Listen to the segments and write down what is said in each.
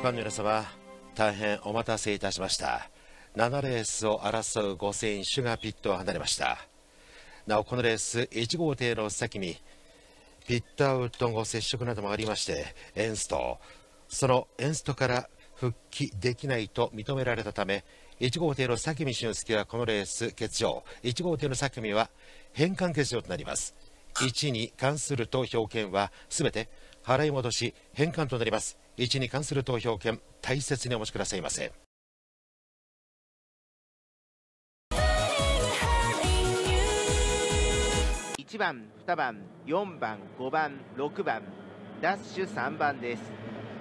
ファンの皆様、大変お待たせいたしました。7レースを争う5選手がピットを離れました。なおこのレース1号艇の先にピットアウト後接触などもありまして、エンスト、そのエンストから復帰できないと認められたため、1号艇の佐喜美俊介はこのレース欠場、1号艇の佐喜美は返還欠場となります。1に関する投票権はすべて払い戻し返還となります。1に関する投票権、大切にお持ちくださいませ。 1番、2番、4番、5番、6番、ダッシュ3番です。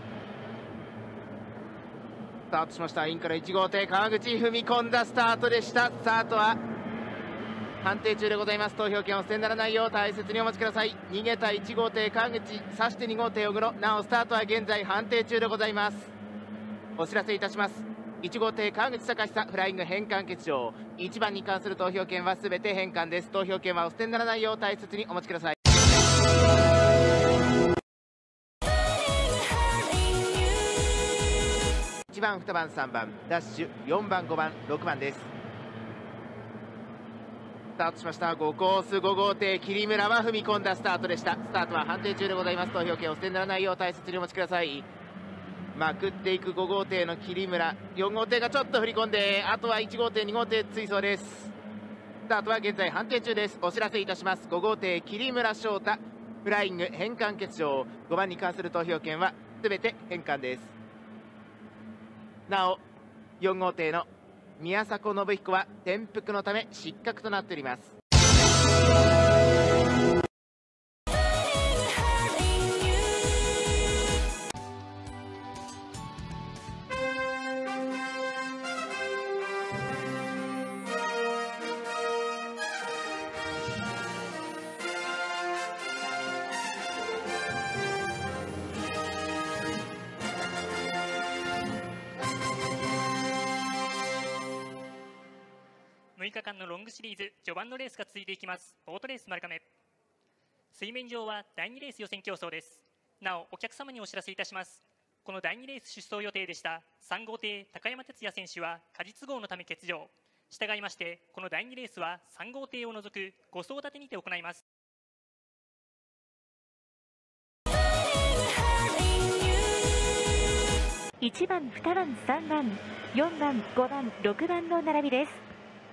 スタートしました。インから1号艇川口、踏み込んだスタートでした。スタートは判定中でございます。投票権を捨てにならないよう大切にお待ちください。逃げた1号艇川口、そして2号艇小黒、なおスタートは現在判定中でございます。お知らせいたします。1号艇川口隆久フライング返還欠場、1番に関する投票権はすべて返還です。投票権はお捨てにならないよう大切にお待ちください。1番、2番、3番、ダッシュ4番、5番、6番です。スタートしました。5コース5号艇桐村は踏み込んだスタートでした。スタートは判定中でございます。投票権を捨てにならないよう大切にお待ちください。まくっていく5号艇の桐村、4号艇がちょっと振り込んで、あとは1号艇2号艇追走です。スタートは現在判定中です。お知らせいたします。5号艇桐村翔太フライング返還欠場、5番に関する投票権は全て返還です。なお4号艇の宮迫信彦は転覆のため失格となっております。 6日間のロングシリーズ序盤のレースが続いていきます。ボートレース丸亀、水面上は第2レース予選競争です。なおお客様にお知らせいたします。この第2レース出走予定でした3号艇高山哲也選手は果実号のため欠場、従いましてこの第2レースは3号艇を除く5走立てにて行います。 1番、2番、3番、4番、5番、6番の並びです。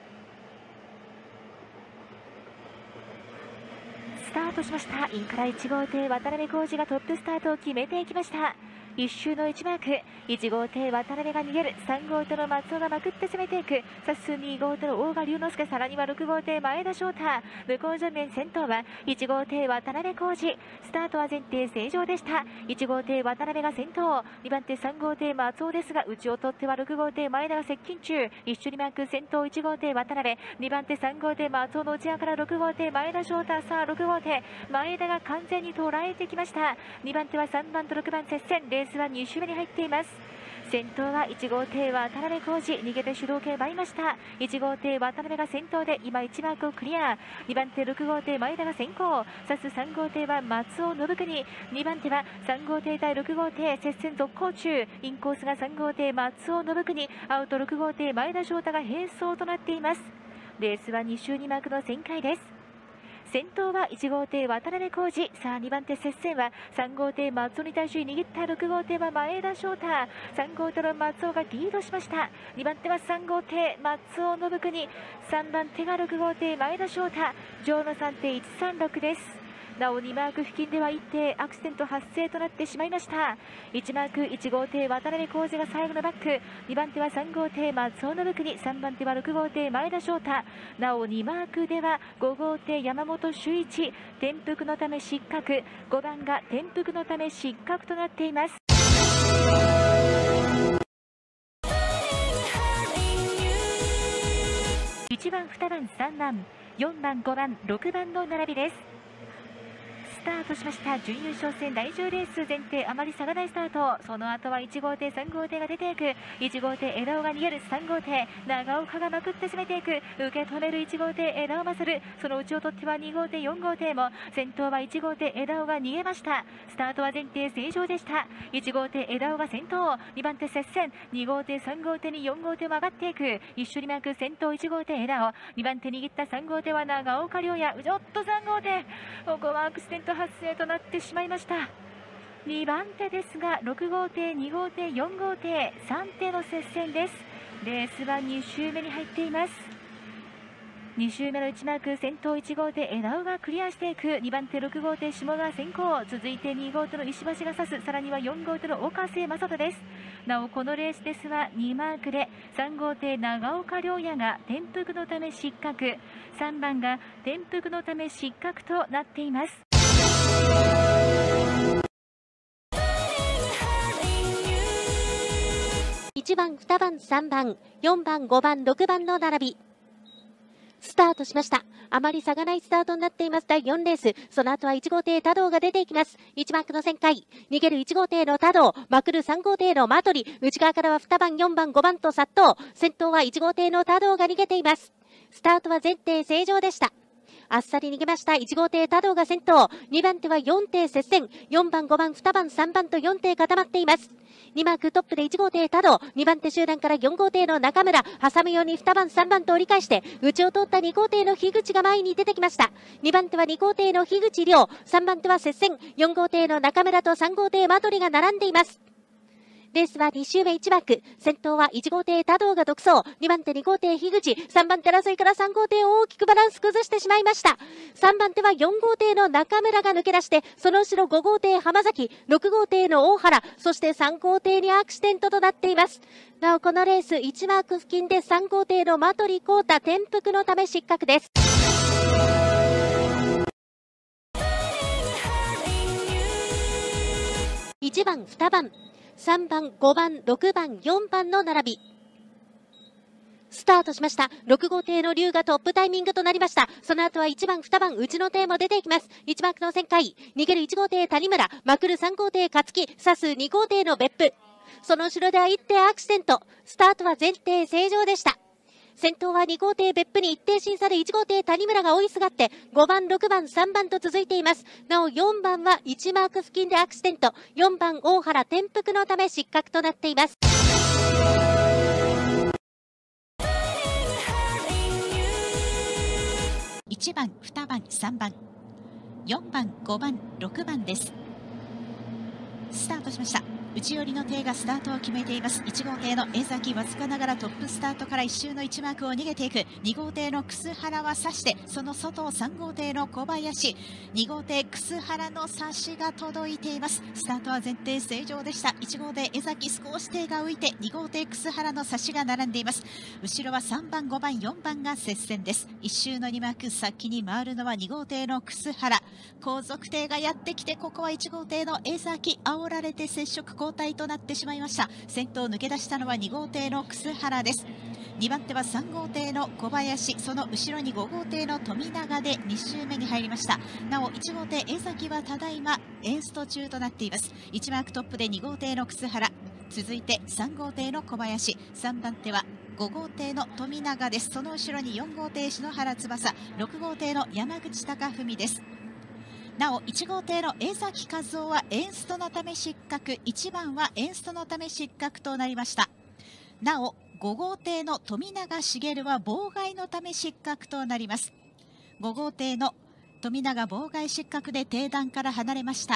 スタートしました。インから1号艇渡辺浩二がトップスタートを決めていきました。1周の1マーク、1号艇渡辺が逃げる、3号艇の松尾がまくって攻めていく、さす2号艇の大賀龍之介、さらには6号艇前田翔太、向こう正面先頭は1号艇渡辺浩二。スタートは前提正常でした。1号艇渡辺が先頭、2番手3号艇松尾ですが、内を取っては6号艇前田が接近中、一緒にマーク先頭1号艇渡辺、2番手3号艇松尾の内側から6号艇前田翔太、さあ6号艇前田が完全に捉えてきました。2番手は3番と6番接戦、レースは2周目に入っています。先頭は1号艇渡辺浩二、逃げて主導権を奪いました。1号艇渡辺が先頭で今1マークをクリア、2番手6号艇前田が先行、さす3号艇は松尾信国、2番手は3号艇対6号艇接戦続行中、インコースが3号艇松尾信国、アウト6号艇前田翔太が並走となっています。レースは2周2マークの旋回です。先頭は1号艇渡辺浩二、さあ2番手接戦は3号艇松尾に対し握った6号艇は前田翔太、3号艇の松尾がリードしました。2番手は3号艇松尾信国、3番手が6号艇前田翔太、上の3艇136です。なお2マーク付近では1艇アクシデント発生となってしまいました。1マーク1号艇渡辺浩二が最後のバック、2番手は3号艇松尾信国、3番手は6号艇前田翔太、なお2マークでは5号艇山本修一、転覆のため失格、5番が転覆のため失格となっています。1番、2番、3番、4番、5番、6番の並びです。 スタートしました。準優勝戦第10レース、前提あまり差がないスタート。その後は1号艇3号艇が出ていく。1号艇枝尾が逃げる。3号艇長岡がまくって攻めていく。受け止める1号艇枝尾勝。その内を取っては2号艇4号艇も、先頭は1号艇枝尾が逃げました。スタートは前提正常でした。1号艇枝尾が先頭、2番手接戦、2号艇3号艇に4号艇も上がっていく。一緒に巻く先頭1号艇枝尾、2番手握った3号艇は長岡亮也。ちょっと3号艇、ここはアクシデント発生となってしまいました。2番手ですが、6号艇2号艇4号艇3艇の接戦です。レースは2周目に入っています。2周目の1マーク、先頭1号艇枝尾がクリアしていく。2番手6号艇下川先行、続いて2号艇の石橋が差す。さらには4号艇の岡瀬正人です。なおこのレースですは2マークで3号艇長岡亮也が転覆のため失格、3番が転覆のため失格となっています。 1番、2番、3番、4番、5番、6番の並び。スタートしました。あまり差がないスタートになっています第4レース。その後は1号艇多道が出ていきます。1マークの旋回。逃げる1号艇の多道、まくる3号艇のマトリ。内側からは2番、4番、5番と殺到。先頭は1号艇の多道が逃げています。スタートは前艇正常でした。あっさり逃げました1号艇多道が先頭。2番手は4艇接戦。4番、5番、2番、3番と4艇固まっています。2マークトップで1号艇多道、2番手集団から4号艇の中村、挟むように2番3番と折り返して内を通った2号艇の樋口が前に出てきました。2番手は2号艇の樋口亮、3番手は接戦、4号艇の中村と3号艇マトリが並んでいます。レースは2周目1枠、先頭は1号艇多道が独走、2番手2号艇樋口、3番手争いから3号艇を大きくバランス崩してしまいました。3番手は4号艇の中村が抜け出して、その後ろ5号艇浜崎、6号艇の大原、そして3号艇にアクシデントとなっています。なおこのレース1マーク付近で3号艇のマトリコータ転覆のため失格です。1番、2番、3番、5番、6番、4番の並び。スタートしました。6号艇の龍がトップタイミングとなりました。その後は1番、2番、内の艇も出ていきます。1マークの旋回。逃げる1号艇谷村、まくる3号艇勝木、刺す2号艇の別府。その後ろでは1艇アクシデント。スタートは前艇正常でした。先頭は2号艇別府に一定審査で1号艇谷村が追いすがって5番、6番、3番と続いています。なお4番は1マーク付近でアクシデント。4番大原転覆のため失格となっています。 1番、2番、3番、4番、5番、6番です。スタートしました。内寄りの艇がスタートを決めています。1号艇の江崎、わずかながらトップスタートから1周の1マークを逃げていく。2号艇の楠原は差して、その外を3号艇の小林、2号艇楠原の差しが届いています。スタートは前提正常でした。1号艇江崎、少し艇が浮いて2号艇楠原の差しが並んでいます。後ろは3番、5番、4番が接戦です。1周の2マーク、先に回るのは2号艇の楠原。後続艇がやってきて、ここは1号艇の江崎、煽られて接触交代となってしまいました。先頭抜け出したのは2号艇の楠原です。2番手は3号艇の小林、その後ろに5号艇の富永で2周目に入りました。なお1号艇江崎はただいまエンスト中となっています。1マークトップで2号艇の楠原、続いて3号艇の小林、3番手は5号艇の富永です。その後ろに4号艇篠原翼、6号艇の山口貴文です。なお1号艇の江崎和夫はエンストのため失格、1番はエンストのため失格となりました。なお5号艇の富永茂は妨害のため失格となります。5号艇の富永妨害失格で艇団から離れました。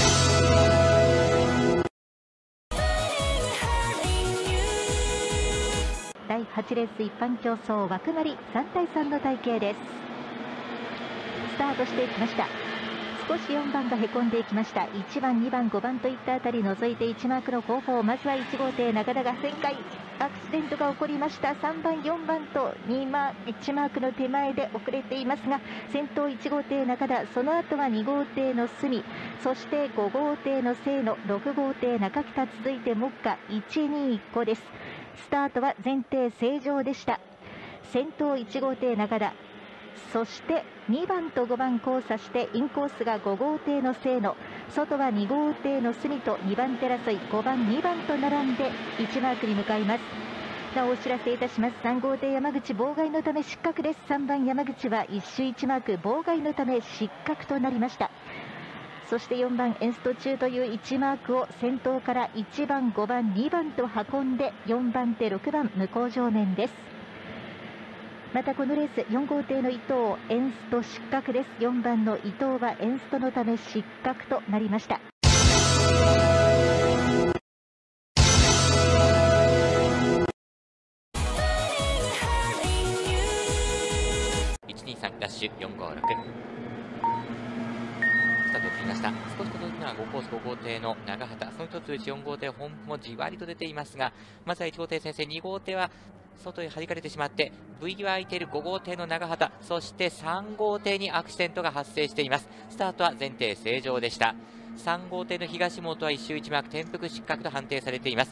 第8レース一般競争枠なり3対3の体系です。スタートしていきました。少し4番がへこんでいきました。1番、2番、5番といったあたり除いて1マークの後方、まずは1号艇中田が旋回、アクシデントが起こりました。3番、4番と1マークの手前で遅れていますが、先頭1号艇中田、その後は2号艇の隅、そして5号艇の清野、6号艇中北、続いて目下1、2、1個です。スタートは前提正常でした。先頭1号艇中田、 そして2番と5番交差してインコースが5号艇の清野、外は2号艇の隅と2番手争い、5番2番と並んで1マークに向かいます。なおお知らせいたします。3号艇山口妨害のため失格です。3番山口は1周1マーク妨害のため失格となりました。そして4番エンスト中という1マークを先頭から1番5番2番と運んで4番手6番向こう上面です。またこのレース4号艇の伊藤エンスト失格です。4番の伊藤はエンストのため失格となりました。 123ダッシュ456スタートを切りました。少し届くのは5コース5号艇の長畑、その一つ内4号艇本譜もじわりと出ていますが、まずは1号艇先生、2号艇は外へ弾かれてしまって V が空いている5号艇の長畑、そして3号艇にアクシデントが発生しています。スタートは前提正常でした。3号艇の東本は1周1マーク転覆失格と判定されています。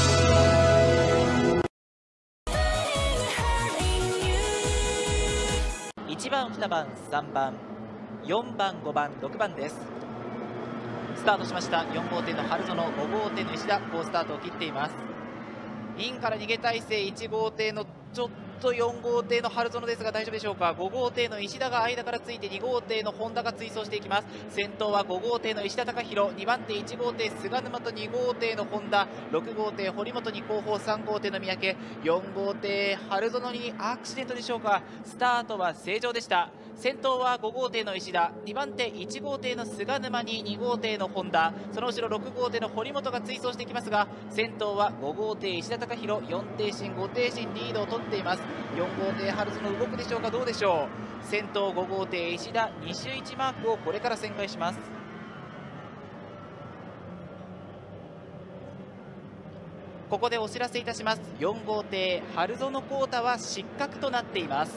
1番、2番、3番、4番、5番、6番です。スタートしました。4号艇の春園、5号艇の石田、好スタートを切っています。インから逃げ体勢、1号艇のちょっと4号艇の春園ですが大丈夫でしょうか。5号艇の石田が間からついて2号艇の本田が追走していきます。先頭は5号艇の石田貴弘、2番手1号艇菅沼と2号艇の本田、6号艇堀本に後方、3号艇の三宅、4号艇春園にアクシデントでしょうか。スタートは正常でした。先頭は5号艇の石田、2番手1号艇の菅沼に2号艇の本田、その後ろ6号艇の堀本が追走していきますが、先頭は5号艇石田貴弘、4艇進5艇進リードを取っています。4号艇春園動くでしょうか、どうでしょう。先頭5号艇石田、2周1マークをこれから旋回します。ここでお知らせいたします。4号艇春園浩太は失格となっています。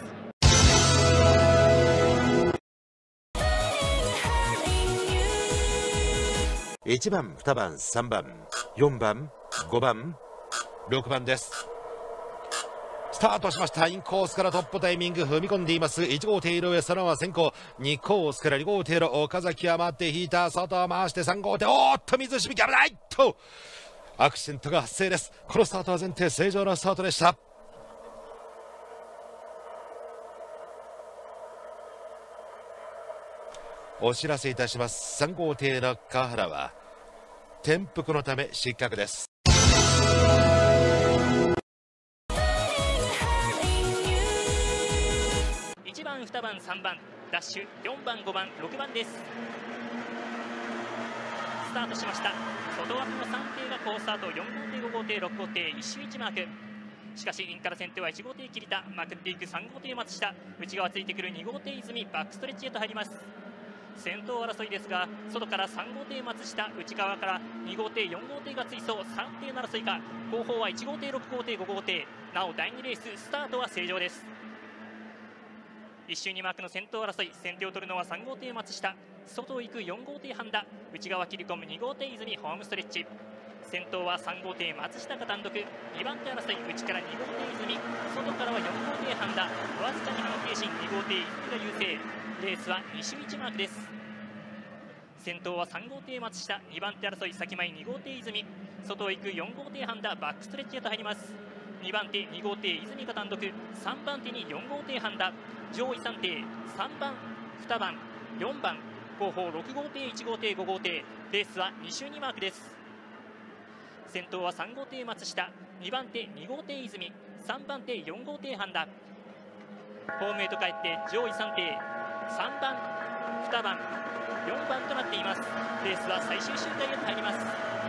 1番、2番、3番、4番、5番、6番です。スタートしました。インコースからトップタイミング踏み込んでいます1号艇井上、そのまま先行、2コースから2号艇の岡崎は待って引いた、外を回して3号艇、おっと水しぶき危ないとアクシデントが発生です。このスタートは前提正常なスタートでした。お知らせいたします。3号艇の川原は転覆のため失格です。 1番、2番、3番ダッシュ、4番、5番、6番です。スタートしました。外枠の3艇が好スタート、4号艇、5号艇、6号艇、1周1マーク。しかしインから先手は1号艇桐田、まくっていく3号艇松下、内側ついてくる2号艇泉、バックストレッチへと入ります。先頭争いですが、外から3号艇松下、内側から2号艇4号艇が追走、3艇の争いか。後方は1号艇6号艇5号艇、なお第2レーススタートは正常です。1周2マークの先頭争い、先手を取るのは3号艇松下、外を行く4号艇半田、内側切り込む2号艇泉、ホームストレッチ。先頭は3号艇松下が単独、2番手争い、内から2号艇泉、外からは4号艇半田、わずかに半径進2号艇泉が優勢。レースは2周1マークです。先頭は3号艇松下、2番手争い先前2号艇泉、外を行く4号艇半田、バックストレッチへと入ります。2番手2号艇泉が単独、3番手に4号艇半田、上位3艇3番、2番、4番、後方6号艇1号艇5号艇、レースは2周2マークです。先頭は3号艇松下、2番手2号艇泉、3番手4号艇半田、ホームへと帰って上位3艇3番、2番、4番となっています。レースは最終周回へと入ります。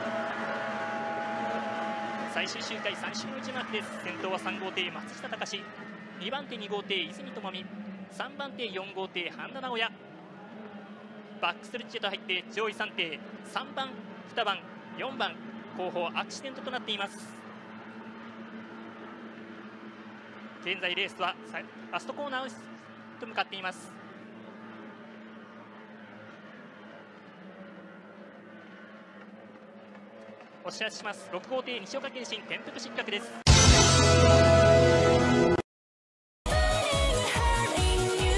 最終周回3周の1マークです。先頭は3号艇松下隆、2番手2号艇泉智美、3番手4号艇半田直也、バックストレッチへと入って上位3艇3番、2番、4番、後方アクシデントとなっています。現在レースはラストコーナーと向かっています。お知らせします。6号艇西岡健信転覆失格です。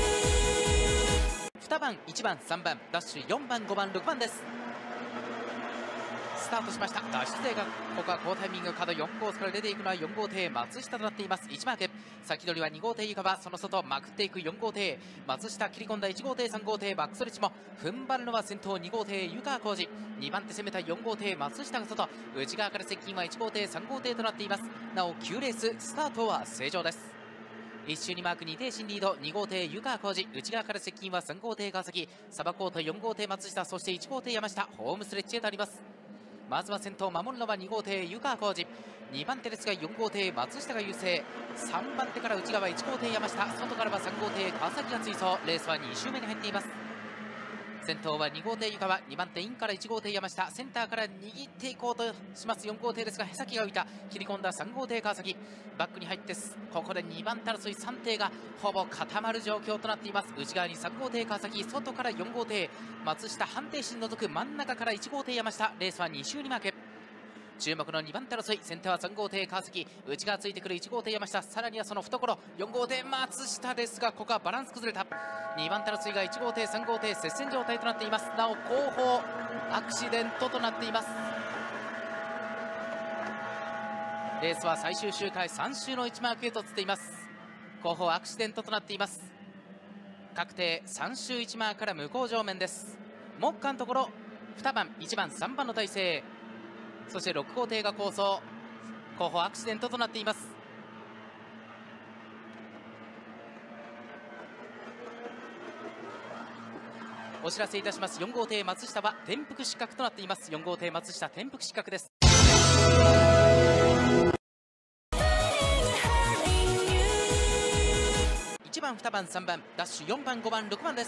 2番、1番、3番、ダッシュ4番、5番、6番です。スタートしました。脱出勢がここは好タイミング、角4コースから出ていくのは4号艇松下となっています。1マーク先取りは2号艇ゆかば、その外まくっていく4号艇松下、切り込んだ1号艇3号艇バックストレッチも踏ん張るのは先頭2号艇湯川浩司、2番手攻めた4号艇松下が外、内側から接近は1号艇3号艇となっています。なお9レーススタートは正常です。1周にマーク2艇進リード、2号艇湯川浩司、内側から接近は3号艇川崎、サバコート4号艇松下、そして1号艇山下、ホームストレッチへとあります。まずは先頭守るのは2号艇湯川浩司、2番手ですが4号艇松下が優勢、3番手から内側1号艇山下、外からは3号艇川崎が追走、レースは2周目に入っています。先頭は2号艇湯川、2番手インから1号艇山下、センターから握っていこうとします4号艇ですが、へさきが浮いた、切り込んだ3号艇川崎、バックに入ってここで2番手争い3艇がほぼ固まる状況となっています。内側に3号艇川崎、外から4号艇松下、判定心除く真ん中から1号艇山下、レースは2周にマーク。注目の2番手争い、先手は3号艇川崎、内側ついてくる1号艇山下、さらにはその懐4号艇松下ですが、ここはバランス崩れた。2番手争いが1号艇3号艇接戦状態となっています。なお後方アクシデントとなっています。レースは最終周回3周の1マークへと移っています。後方アクシデントとなっています。確定3周1マークから向こう上面です。目下のところ2番1番3番の体勢、そして6号艇が構想、後方アクシデントとなっています。お知らせいたします。4号艇松下は転覆失格となっています。4号艇松下転覆失格です。1番2番3番ダッシュ4番5番6番です。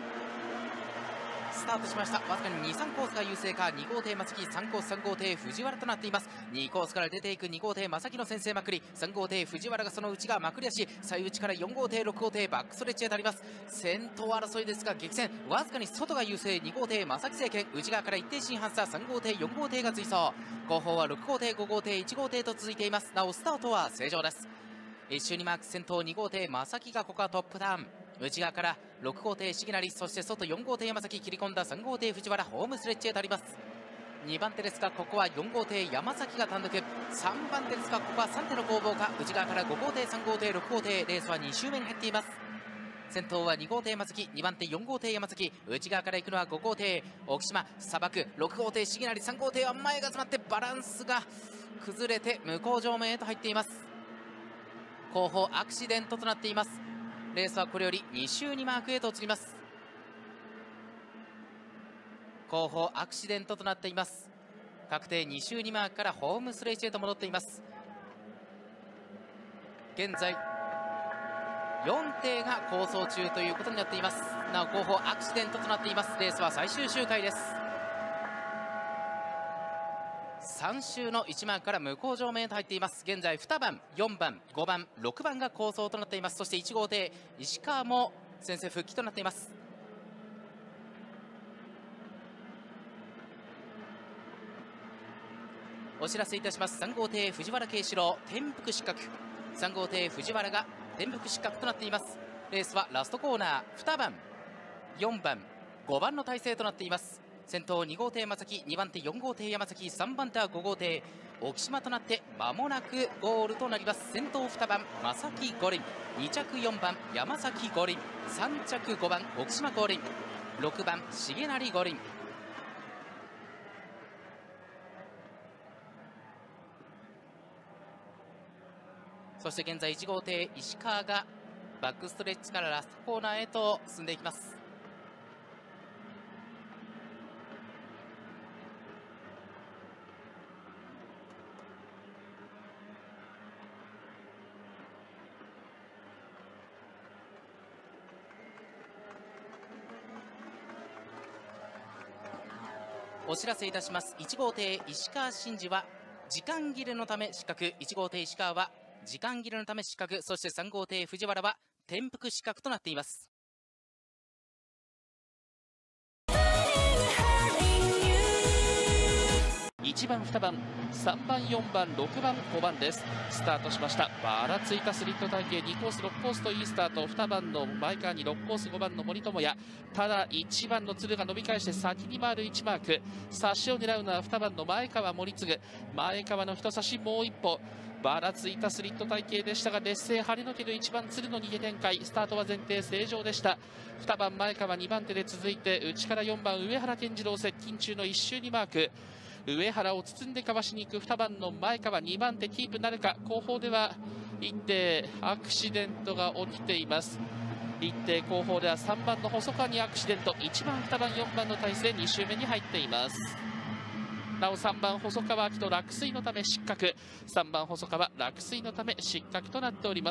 スタートしました。わずかに 2,3 コースが優勢か。2号艇松木、3コース3号艇藤原となっています。2コースから出ていく2号艇正木の先制まくり、3号艇藤原がその内側まくり足、最内から4号艇6号艇バックストレッチへとあります。先頭争いですが激戦、わずかに外が優勢。2号艇正木政権、内側から一定新ハンサー、3号艇4号艇が追走、後方は6号艇5号艇1号艇と続いています。なおスタートは正常です。1周にマーク先頭2号艇正木がここはトップダウン、内側から6号艇重成、そして外4号艇山崎、切り込んだ3号艇藤原、ホームストレッチへとあります。2番手ですがここは4号艇山崎が単独、3番手ですがここは3手の攻防か。内側から5号艇3号艇6号艇、レースは2周目に入っています。先頭は2号艇松木、2番手4号艇山崎、内側から行くのは5号艇沖島、砂漠6号艇重成、3号艇は前が詰まってバランスが崩れて向こう上面へと入っています。後方アクシデントとなっています。レースはこれより2周にマークへと移ります。後方アクシデントとなっています。確定2周にマークからホームストレッチへと戻っています。現在4艇が構想中ということになっています。なお後方アクシデントとなっています。レースは最終周回です。3周の1マークから向こう上面へと入っています。現在2番4番5番6番が構想となっています。そして1号艇石川も先制復帰となっています。お知らせいたします。3号艇藤原慶四郎転覆失格、3号艇藤原が転覆失格となっています。レースはラストコーナー2番4番5番の体勢となっています。先頭2号艇正木、2番手4号艇山崎、3番手は5号艇沖島となって間もなくゴールとなります。先頭2番正木五輪、2着4番山崎五輪、3着5番沖島五輪、6番重成五輪。そして現在1号艇石川がバックストレッチからラストコーナーへと進んでいきます。お知らせいたします。1号艇石川真司は時間切れのため失格、1号艇石川は時間切れのため失格、そして3号艇藤原は転覆失格となっています。 1番、2番、3番、4番、6番、5番です。スタートしました。ばらついたスリット体系、2コース、6コースといいスタート。2番の前川に6コース、5番の森友哉。ただ、1番の鶴が伸び返して先に回る1マーク。差しを狙うのは2番の前川森次。前川の人差し、もう一歩。ばらついたスリット体系でしたが、劣勢張りのける1番鶴の逃げ展開。スタートは前提正常でした。2番前川2番手で続いて、内から4番上原健次郎接近中の1周にマーク。上原を包んでかわしに行く2番の前川、2番手キープなるか。後方では一定アクシデントが起きています。一定後方では3番の細川にアクシデント。1番、2番、4番の体勢2周目に入っています。なお3番細川明人落水のため失格。3番細川落水のため失格となっております。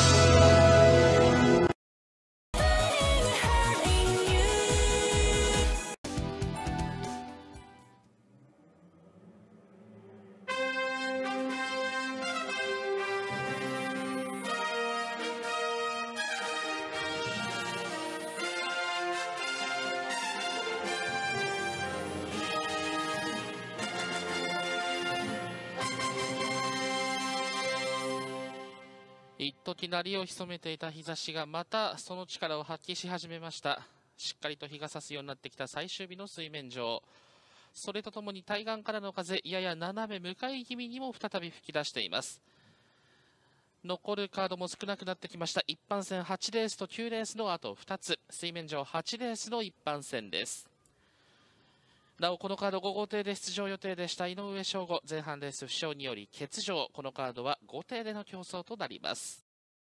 一時鳴りを潜めていた日差しがまたその力を発揮し始めました。しっかりと日が差すようになってきた最終日の水面上。それとともに対岸からの風、やや斜め向かい気味にも再び吹き出しています。残るカードも少なくなってきました。一般戦8レースと9レースのあと2つ。水面上8レースの一般戦です。なおこのカード5号艇で出場予定でした井上翔吾、前半レース負傷により欠場。このカードは5艇での競争となります。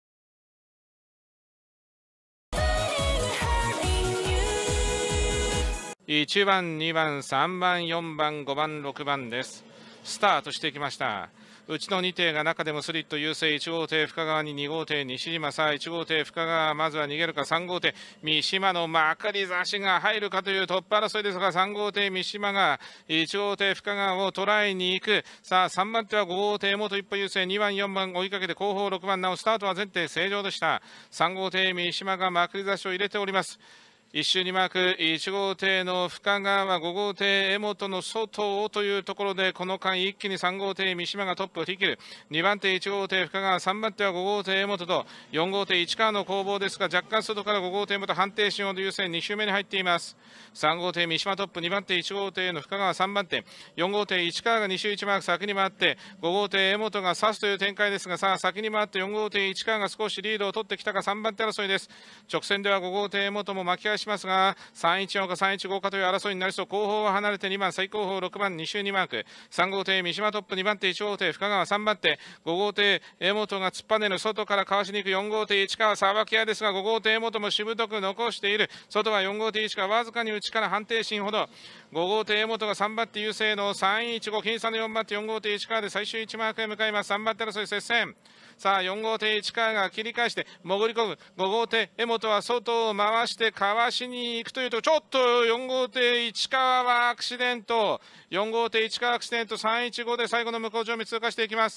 1番、2番、3番、4番、5番、6番です。スタートしてきました。うちの2艇が中でもスリット優勢。1号艇深川に2号艇西島。さあ1号艇深川まずは逃げるか。3号艇三島のまかり差しが入るかというトップ争いですが、3号艇三島が1号艇深川を捉えに行く。さあ3番手は5号艇元一歩優勢。2番4番追いかけて後方6番。なおスタートは前提正常でした。3号艇三島がまかり差しを入れております。1周にマーク。1号艇の深川は5号艇江本の外をというところで、この間一気に3号艇三島がトップを引き切る。2番手1号艇深川、3番手は5号艇江本と4号艇市川の攻防ですが、若干外から5号艇江本判定しようと優勢2周目に入っています。3号艇三島トップ、2番手1号艇の深川3番手、4号艇市川が2周1マーク先に回って、5号艇江本が差すという展開ですが、さあ先に回って4号艇市川が少しリードを取ってきたか。3番手争いです。直線では5号艇江本も巻き返しますが、314か315かという争いになりそう。後方は離れて2番最後方6番2周2マーク。3号艇三島トップ、2番手1号艇深川3番手5号艇江本が突っぱねる。外からかわしに行く4号艇市川さばき屋ですが、5号艇江本もしぶとく残している。外は4号艇市川わずかに内から判定進ほど。5号艇江本が3番手優勢の315僅差の4番手4号艇市川で最終1マークへ向かいます。3番手争い接戦。さあ4号艇市川が切り返して潜り込む。5号艇江本は外を回してかわしに行くというと、ちょっと4号艇市川はアクシデント。4号艇市川アクシデント。315で最後の向こう上面通過していきます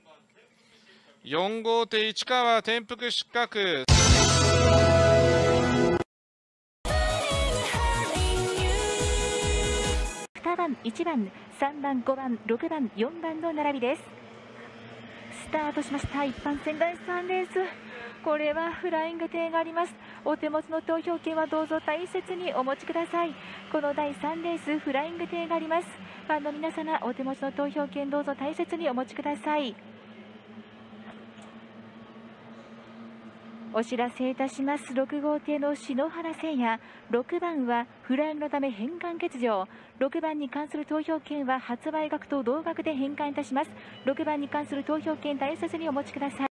。4号艇市川は転覆失格。 2番、1番、3番、5番、6番、4番の並びです。スタートしました一般戦第3レース。これはフライング艇があります。お手持ちの投票権はどうぞ大切にお持ちください。この第3レースフライング艇があります。ファンの皆様、お手持ちの投票権どうぞ大切にお持ちください。お知らせいたします。6号艇の篠原誠也、6番はフライングのため返還欠場。6番に関する投票権は発売額と同額で返還いたします。6番に関する投票権大切にお持ちください。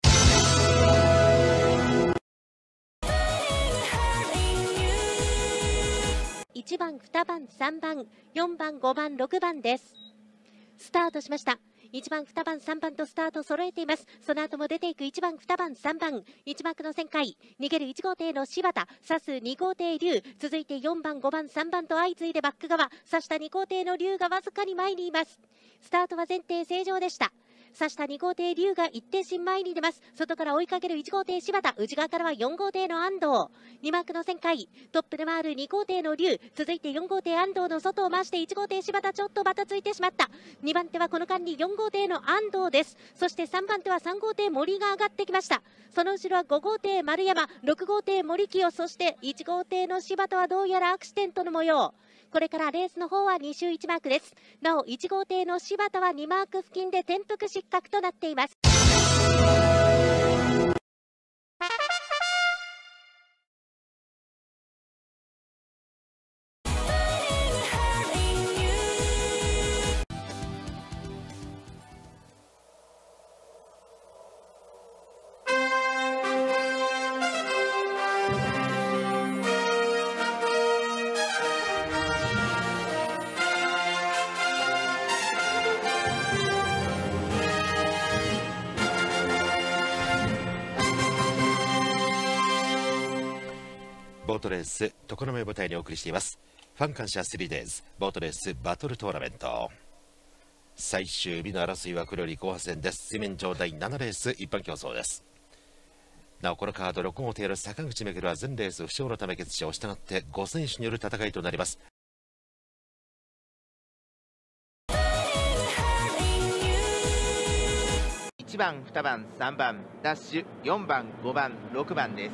1番、2番、3番、4番、5番、6番です。スタートしました。1番、2番、3番とスタート揃えています。その後も出ていく1番、2番、3番、1幕の旋回、逃げる1号艇の柴田、刺す2号艇龍、続いて4番、5番、3番と相次いでバック側、刺した2号艇の龍がわずかに前にいます。スタートは前提正常でした。 刺した2号艇龍が一定心前に出ます。外から追いかける1号艇柴田、内側からは4号艇の安藤、2マークの旋回、トップで回る2号艇の龍、続いて4号艇安藤の外を回して1号艇柴田、ちょっとバタついてしまった。2番手はこの間に4号艇の安藤です。そして3番手は3号艇森が上がってきました。その後ろは5号艇丸山、6号艇森清、そして1号艇の柴田はどうやらアクシデントの模様。これからレースの方は2周1マークです。なお1号艇の柴田は2マーク付近で転覆失格となっています。 ボートレース常滑舞台にお送りしていますファン感謝 3days ボートレースバトルトーナメント最終日の争いはこれより後半戦です。水面上第7レース一般競争です。なおこのカード6号艇の坂口めぐるは全レース負傷のため欠場したがって5選手による戦いとなります。 1番、2番、3番、ダッシュ、4番、5番、6番です。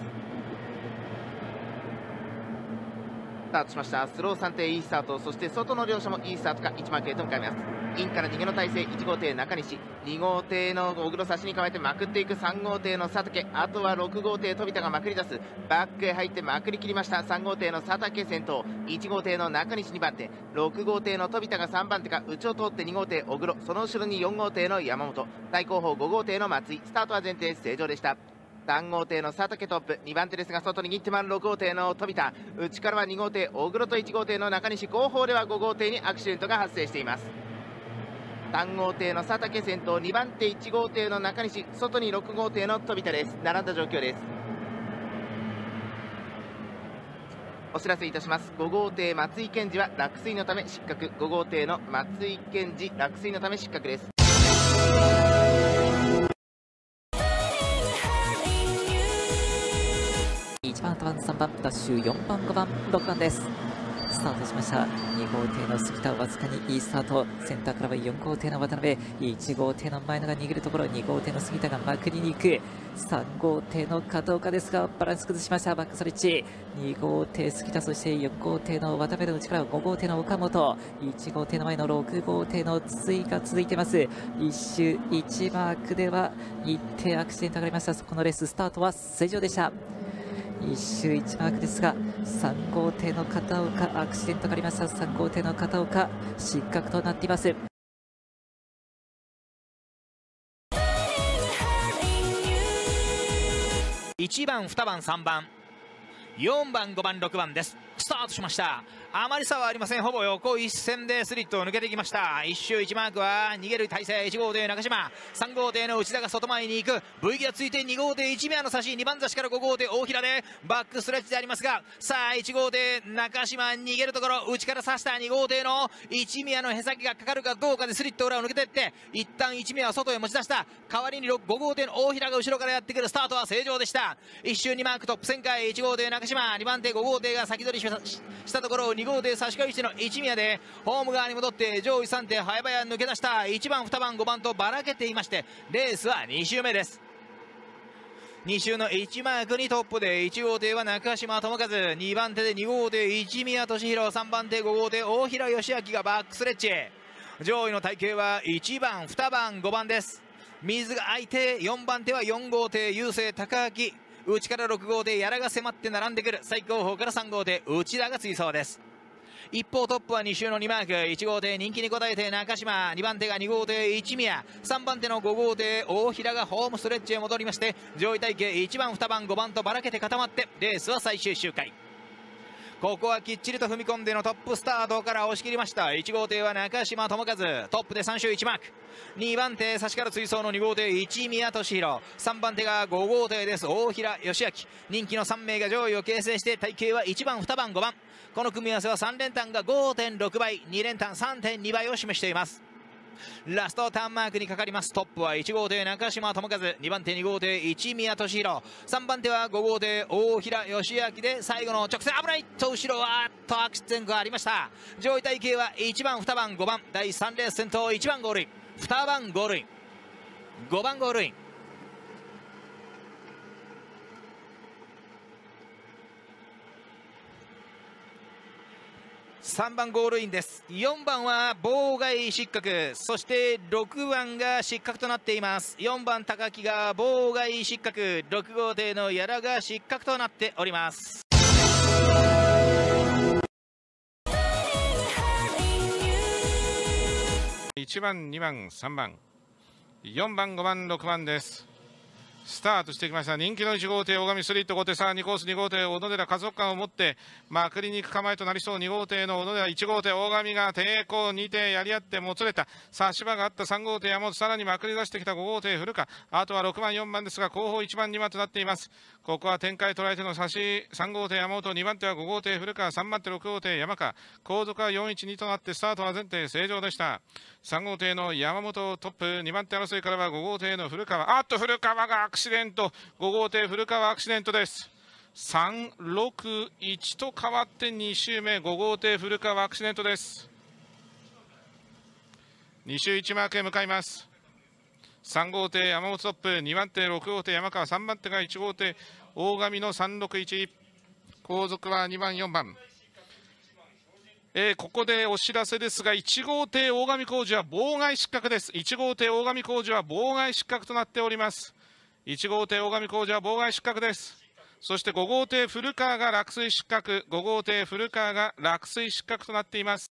スタートしました。スロー3艇いいスタート、そして外の両者もいいスタートか1マークへと向かいます。インから逃げの体勢、1号艇中西、2号艇の小黒差しに構えてまくっていく3号艇の佐竹、あとは6号艇飛田がまくり出す、バックへ入ってまくり切りました。3号艇の佐竹先頭、1号艇の中西2番手、6号艇の飛田が3番手か、内を通って2号艇小黒、その後ろに4号艇の山本、最後方5号艇の松井。スタートは前提正常でした。3号艇の佐竹トップ、2番手ですが外に握って回る6号艇の飛田、内からは2号艇小黒と1号艇の中西、後方では5号艇にアクシデントが発生しています。3号艇の佐竹先頭、2番手1号艇の中西、外に6号艇の飛田です。並んだ状況です。お知らせいたします。5号艇松井健二は落水のため失格、5号艇の松井健二落水のため失格です。 1番、2番、3番、ダッシュ4番、5番、6番です。スタートしました。2号艇の杉田、わずかにいいスタート。センターからは4号艇の渡辺、1号艇の前野が逃げるところ、2号艇の杉田がまくりに行く。3号艇の片岡ですが、バランス崩しました。バックストレッチ。2号艇杉田、そして4号艇の渡辺の内からは5号艇の岡本、1号艇の前の6号艇の筒井が続いています。1周1マークでは一定アクシデントがありました。このレーススタートは正常でした。1周1マークですが、3号艇の片岡、アクシデントがありました。3号艇の片岡、失格となっています。 1番、2番、3番、4番、5番、6番です。スタートしました。あまり差はありません。ほぼ横一線でスリットを抜けてきました。1周1マークは逃げる体勢、1号艇中島、3号艇の内田が外前に行く、 V ギアついて2号艇一宮の差し、2番差しから5号艇大平でバックストレッチでありますが、さあ1号艇中島逃げるところ、内から差した2号艇の一宮のへさきがかかるかどうかでスリット裏を抜けていって、一旦一宮は外へ持ち出した。代わりに5号艇の大平が後ろからやってくる。スタートは正常でした。1周2マークトップ旋回、1号艇中島、2番手5号艇が先取りしたところを2号艇差し返しての一宮でホーム側に戻って上位3艇早々抜け出した。1番、2番、5番とばらけていまして、レースは2周目です。2周の1マークにトップで1号艇は中島智和、2番手で2号艇一宮俊弘、3番手5号艇大平義明がバックストレッチ。上位の体型は1番、2番、5番です。水が空いて4番手は4号艇優勢高明、内から6号艇矢良が迫って並んでくる。最後方から3号艇内田が追走です。一方トップは2周の2マーク、1号艇人気に応えて中島、2番手が2号艇一宮、3番手の5号艇大平がホームストレッチへ戻りまして、上位体系1番、2番、5番とばらけて固まってレースは最終周回。ここはきっちりと踏み込んでのトップスタートから押し切りました。1号艇は中島智和、トップで3周1マーク、2番手差しから追走の2号艇一宮俊弘、3番手が5号艇です大平義明。人気の3名が上位を形成して体型は1番、2番、5番。この組み合わせは3連単が 5.6 倍、2連単 3.2 倍を示しています。 ラストターンマークにかかります。トップは1号艇中島智和、2番手2号艇一宮俊弘、3番手は5号艇大平義明で最後の直線危ないと後ろはアクシデントがありました。上位体系は1番2番5番、第3レース先頭1番ゴールイン、2番ゴールイン、5番ゴールイン、3番ゴールインです。4番は妨害失格、そして6番が失格となっています。4番高木が妨害失格、6号艇の矢田が失格となっております。 1番、2番、3番、4番、5番、6番です。スタートしてきました。人気の1号艇大神スリット5手差、2コース2号艇小野寺加速感を持ってまくりに行く構えとなりそう。2号艇の小野寺、1号艇大神が抵抗、2艇やり合ってもつれた。さあ芝があった3号艇山本、さらにまくり出してきた5号艇古川、あとは6番4番ですが後方1番2番となっています。ここは展開捉えての差し、3号艇山本、2番手は5号艇古川、3番手6号艇山川、後続は412となってスタートは全艇正常でした。3号艇の山本トップ、2番手争いからは5号艇の古川、古川がアクシデント、5号艇古川アクシデントです。361と変わって2周目、5号艇古川アクシデントです。2周1マークへ向かいます。3号艇山本トップ、2番手6号艇山川、3番手が1号艇大神の361、後続は2番4番。ここでお知らせですが、1号艇大神浩二は妨害失格です。1号艇大神浩二は妨害失格となっております。1号艇大神浩二は妨害失格です。そして5号艇古川が落水失格、5号艇古川が落水失格となっています。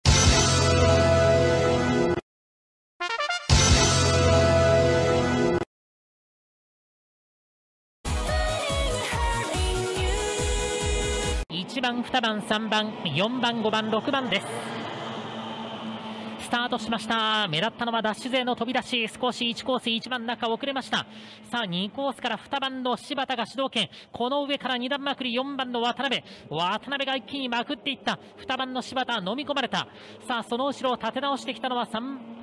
1番、2番、3番、4番、5番、6番です。スタートしました。目立ったのはダッシュ勢の飛び出し、少し1コース1番中遅れました。さあ2コースから2番の柴田が主導権、この上から2段まくり4番の渡辺が一気にまくっていった。2番の柴田飲み込まれた。さあその後ろを立て直してきたのは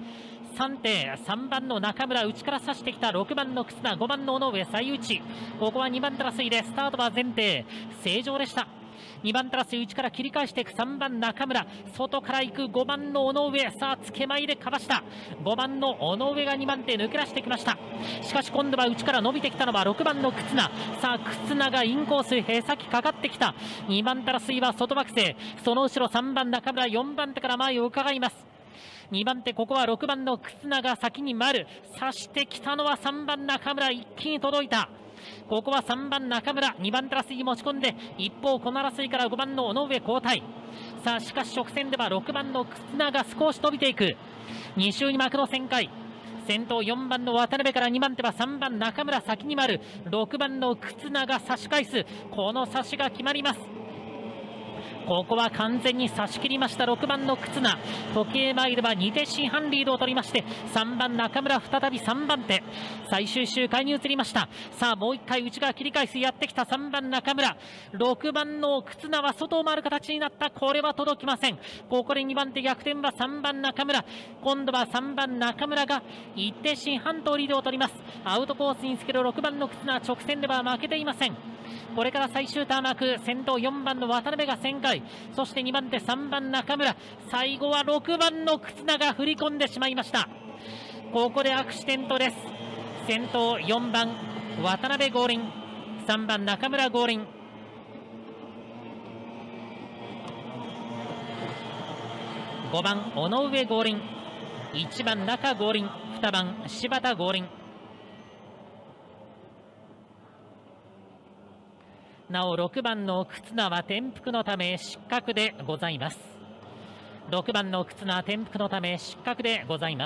3艇、3番の中村、内から差してきた6番の忽那、5番の尾上最内、ここは2番手争いでスタートは前艇正常でした。2番手争い内から切り返していく3番中村、外から行く5番の尾上、さあつけまいでかわした5番の尾上が2番手抜け出してきました。しかし今度は内から伸びてきたのは6番の忽那、さあ忽那がインコースへ先かかってきた。2番手争いは外惑星、その後ろ3番中村、4番手から前を伺います。2番手、ここは6番の忽那が先に丸、刺してきたのは3番中村、一気に届いた。ここは3番中村、2番手争いに持ち込んで、一方この争いから5番の尾上交代。さあしかし直線では6番の忽那が少し伸びていく。2周に幕の旋回、先頭4番の渡辺から2番手は3番中村、先に丸、6番の忽那が差し返す。この差しが決まります。ここは完全に差し切りました6番の忽那、時計回りは2手進半リードを取りまして、3番中村再び3番手、最終周回に移りました。さあもう1回内側切り返す、やってきた3番中村、6番の忽那は外を回る形になった。これは届きません。ここで2番手逆転は3番中村、今度は3番中村が1手進半とリードを取ります。アウトコースにつける6番の忽那、直線では負けていません。これから最終ターンマーク、先頭4番の渡辺が旋回、そして2番手3番中村、最後は6番の忽那が振り込んでしまいました。ここでアクシデントです。先頭4番渡辺合輪、3番中村合輪、5番尾上合輪、1番中合輪、2番柴田合輪。なお6番の忽那は転覆のため失格でございます。6番の忽那、転覆のため失格でございます。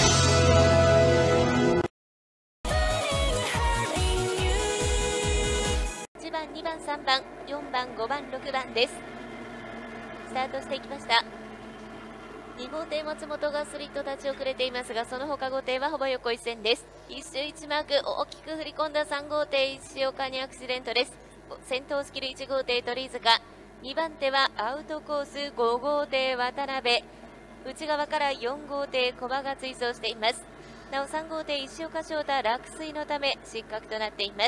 1番、2番、3番、4番、5番、6番です。スタートしていきました。2号艇松本がスリット立ち遅れていますが、その他5艇はほぼ横一線です。1周1マーク、大きく振り込んだ3号艇石岡にアクシデントです。先頭スキル1号艇鳥塚、2番手はアウトコース5号艇渡辺、 内側から4号艇駒が追走しています。なお3号艇石岡翔太落水のため失格となっています。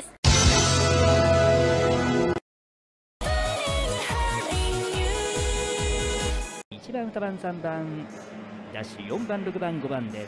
1番、2番、3番、ダッシュ4番、6番、5番です。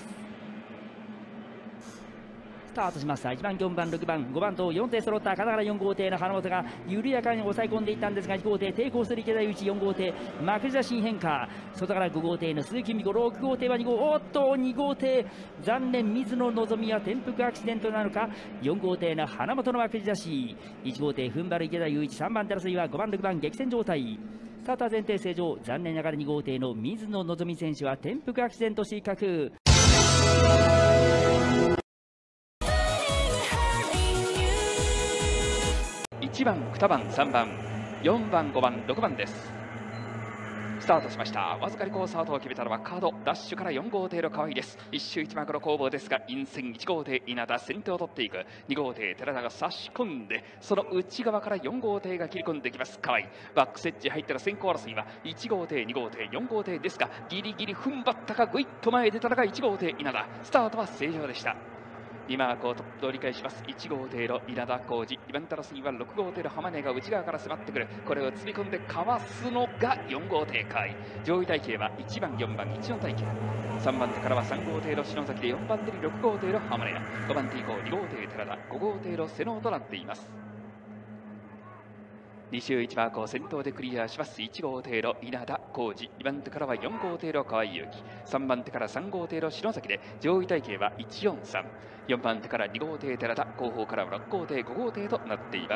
スタートしました。1番、4番、6番、5番と4艇揃った片から4号艇の花本が緩やかに抑え込んでいったんですが、1号艇抵抗する池田内、4号艇幕下新変化、外から5号艇の鈴木美子、6号艇は2号、おっと2号艇残念、水野のぞみは転覆アクシデントなのか。4号艇の花本の幕下し、1号艇踏ん張る池田雄一、3番手争いは5番、6番激戦状態。スターター前提正常、残念ながら2号艇の水野のぞみ選手は転覆アクシデント失格。1番、2番、3番、4番、5番、6番です。スタートしました。わずかにスタートを決めたのはカードダッシュから4号艇の河合です。一周一幕の攻防ですが、陰線1号艇稲田先手を取っていく。2号艇寺田が差し込んで、その内側から4号艇が切り込んできます。河合バックセッジ入ったら先行争いは1号艇2号艇4号艇ですが、ギリギリ踏ん張ったか、ぐいっと前へ出たのが1号艇稲田。スタートは正常でした。2マークをトップと折り返します。1号艇の稲田浩二、2番手の次は6号艇の浜根が内側から迫ってくる。これを積み込んでかわすのが4号艇河合。上位体系は1番4番1の体系。3番手からは3号艇の篠崎で、4番手に6号艇の浜根、5番手以降2号艇寺田、5号艇の瀬能となっています。2周1マークを先頭でクリアします。1号艇の稲田浩二、2番手からは4号艇の河合裕樹、3番手から3号艇の篠崎で、上位体系は143、4番手から2号艇寺田、後方からは6号艇5号艇となっています。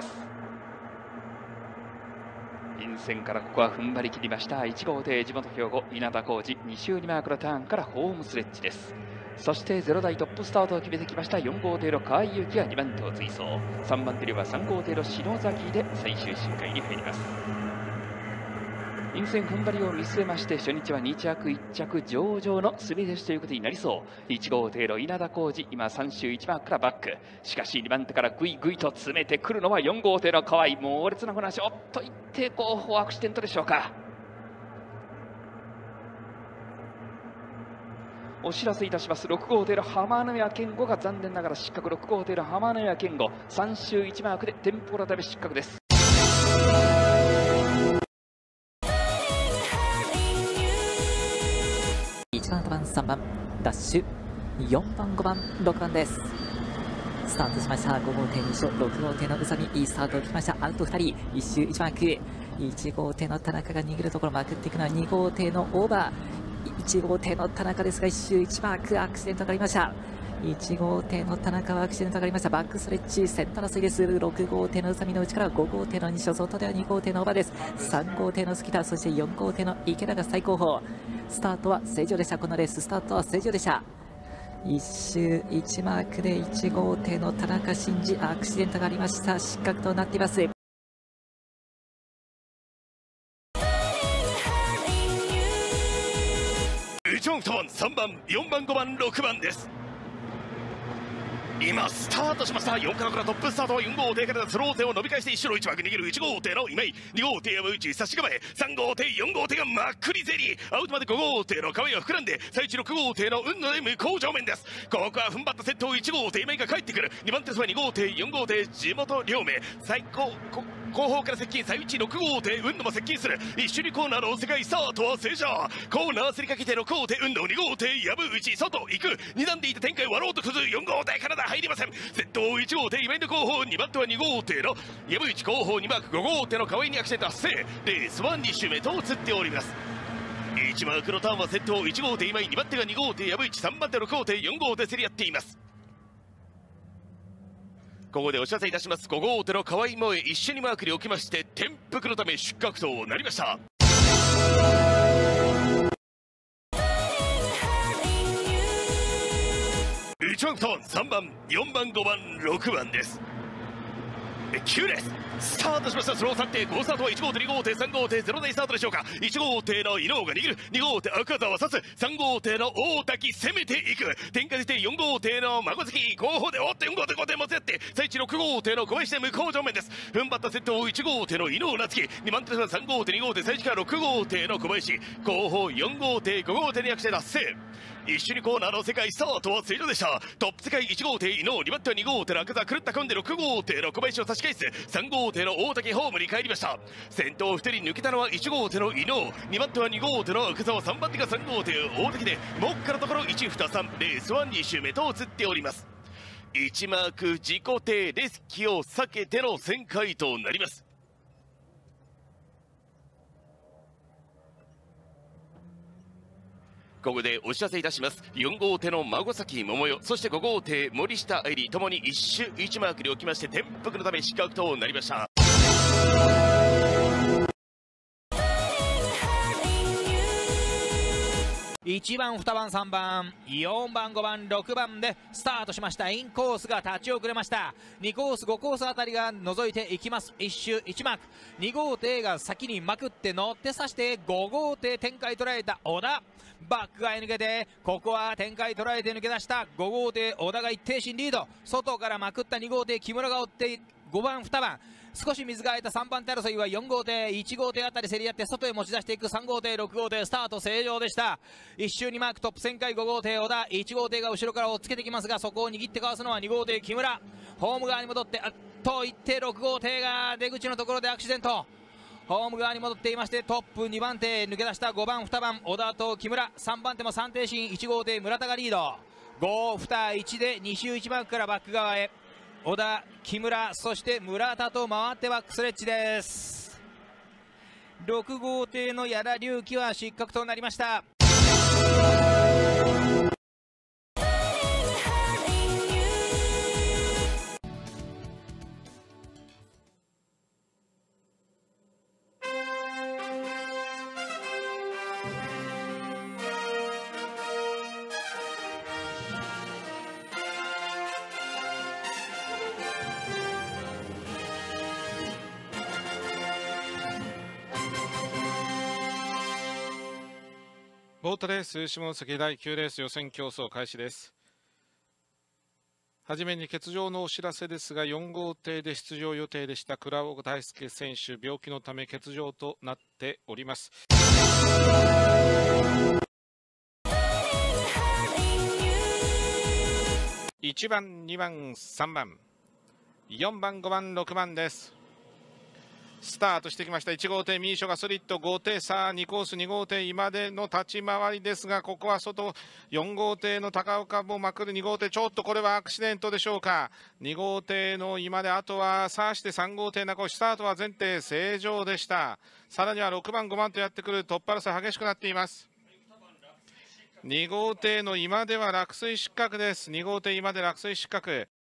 陰線からここは踏ん張り切りました。1号艇地元兵庫稲田浩二、2周2マークのターンからホームスレッジです。そして0台トップスタートを決めてきました4号艇の河合裕樹が2番手を追走、3番手には3号艇の篠崎で最終周回に入ります。陰線踏ん張りを見据えまして、初日は2着1着上々の滑り出しということになりそう。1号艇の稲田浩二、今3周1マークからバック、しかし2番手からぐいぐいと詰めてくるのは4号艇の河合、猛烈な船足、おっと一定後方アクシデントでしょうか。お知らせいたします。6号艇の浜野谷健吾が残念ながら失格。6号艇の浜野谷健吾、3周1マークでテンポラダメ失格です。 1番、2番、3番、ダッシュ4番、5番、6番です。スタートしました。5号艇2勝、6号艇の宇佐美、いいスタートを切りました。アウト2人、1周1マーク、1号艇の田中が逃げるところ、まくっていくのは2号艇のオーバー。1号艇の田中ですが、1周1マーク、アクシデントがありました。1号艇の田中はアクシデントがありました。バックストレッチ、センター争いです。6号艇の宇佐美の内から5号艇の西尾、外では2号艇のオーバーです。3号艇の杉田、そして4号艇の池田が最後方。スタートは正常でした。このレーススタートは正常でした。1周1マークで1号艇の田中真司、アクシデントがありました。失格となっています。 1番、2番、3番、4番、5番、6番です。今スタートしました。4からトップスタートは4号艇からスロー艇を伸び返して一緒の1枠逃げる1号艇の今井、2号艇山内差し構え、3号艇4号艇がまっくりゼリー、アウトまで5号艇の河合が膨らんで、最中6号艇の運野で向こう上面です。ここは踏ん張った先頭1号艇今井が帰ってくる。2番手は2号艇4号艇地元両名、最高後方から接近、最内6号艇運野も接近する。一緒にコーナーの世界スタートは正常。コーナーすりかけて6号艇運野、2号艇山内外行く。2段でいた展開割ろうとくず、4号艇カナダ入りません。先頭1号艇今井の後方、2番手は2号艇の山内後方2マーク、5号艇の河合にアクシデント発生。レースは2周目と映っております。1マークのターンは先頭1号艇今井、2番手が2号艇山内、3番手6号艇4号艇競り合っています。ここでお知らせいたします。5号艇の河合萌一緒にマークにおきまして転覆のため失格となりました。1番、2番、3番、4番、5番、6番です。 9レーススタートしました。スロー3艇5スタートは1号艇2号艇3号艇0台スタートでしょうか。1号艇の伊能が握る、2号艇赤澤刺す、3号艇の大滝攻めていく、展開して4号艇の孫関後方でおって4号艇5艇もつやって最地6号艇の小林で向こう正面です。踏ん張った先頭1号艇の伊能夏樹、2番手は3号艇2号艇最地から6号艇の小林、後方4号艇5号艇に躍して達成。一緒にコーナーの世界スタートは正常でした。トップ世界1号艇伊能、2番手は2号艇の赤澤、狂った込んで6号艇の小林を差し返す、3号艇の大滝ホームに帰りました。先頭2人抜けたのは1号艇の伊能、2番手は2号艇の赤澤、3番手が3号艇大滝で、目からところ1、2、3、レースは2周目と移っております。1マーク自己艇レスキを避けての旋回となります。ここでお知らせいたします。4号艇の孫崎桃代、そして5号艇森下愛理ともに1周1マークでおきまして転覆のため失格となりました。 1番、2番、3番、4番、5番、6番でスタートしました。インコースが立ち遅れました。2コース、5コースあたりが覗いていきます。1周1マーク、2号艇が先にまくって乗ってさして5号艇展開捉えた小田、バック側へ抜けて、ここは展開捉えて抜け出した5号艇小田が一定心リード、外からまくった2号艇木村が追って5番、2番、少し水が空いた3番手争いは4号艇、1号艇あたり競り合って外へ持ち出していく3号艇、6号艇、スタート正常でした。1周2マークトップ旋回5号艇小田、1号艇が後ろから追っつけてきますが、そこを握ってかわすのは2号艇木村、ホーム側に戻ってあっと行って6号艇が出口のところでアクシデント、ホーム側に戻っていまして、トップ2番手抜け出した5番2番小田と木村、3番手も3艇進1号艇村田がリード、5、2、1で2周1マークからバック側へ小田、木村、そして村田と回ってバックスレッジです。6号艇の矢田隆輝は失格となりました。 ボートレース下関第9レース予選競争開始です。はじめに欠場のお知らせですが、4号艇で出場予定でした倉尾大輔選手、病気のため欠場となっております。1番、2番、3番、4番、5番、6番です。スタートしてきました。1号艇ミーショがスリット、5艇さあ2コース2号艇今での立ち回りですが、ここは外4号艇の高岡もまくる2号艇、ちょっとこれはアクシデントでしょうか。2号艇の今で、あとはさあして3号艇中押し、スタートは全艇正常でした。さらには6番5番とやってくるトップ争い激しくなっています。2号艇の今では落水失格です。2号艇今で落水失格。